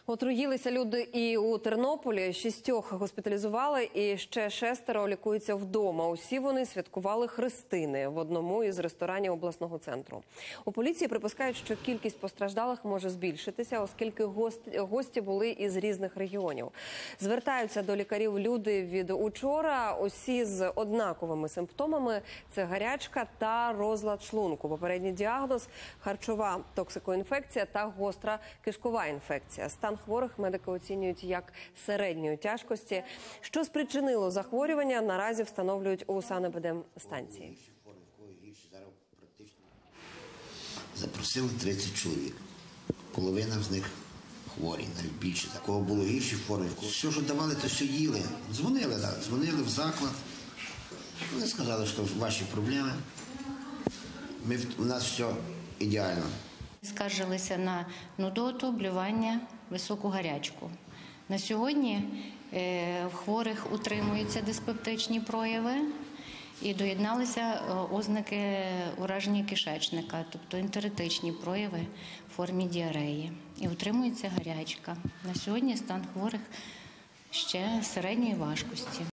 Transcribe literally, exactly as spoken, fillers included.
Отруїлися люди і у Тернополі. Шістьох госпіталізували, і ще шестеро лікуються вдома. Усі вони святкували хрестини в одному із ресторанів обласного центру. У поліції припускають, що кількість постраждалих може збільшитися, оскільки гості, гості були із різних регіонів. Звертаються до лікарів люди від учора. Усі з однаковими симптомами – це гарячка та розлад шлунку. Попередній діагноз – харчова токсикоінфекція та гостра кишкова інфекція. Стан хворих медики оцінюють як середньої тяжкості. Що спричинило захворювання, наразі встановлюють у санепідемстанції. Запросили тридцять чоловік. Половина з них хворі, навіть більше. Такого було гірші форми. Все, що давали, то все їли. Дзвонили, так, дзвонили в заклад. Вони сказали, що ваші проблеми. Ми, у нас все ідеально. Скаржилися на нудоту, блювання, високу гарячку. На сьогодні е, в хворих утримуються диспептичні прояви і доєдналися ознаки ураження кишечника, тобто ентеритичні прояви в формі діареї. І утримується гарячка. На сьогодні стан хворих ще середньої важкості.